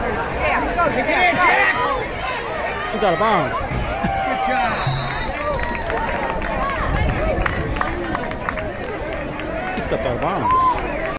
He's out of bounds. Good job. He stepped out of bounds.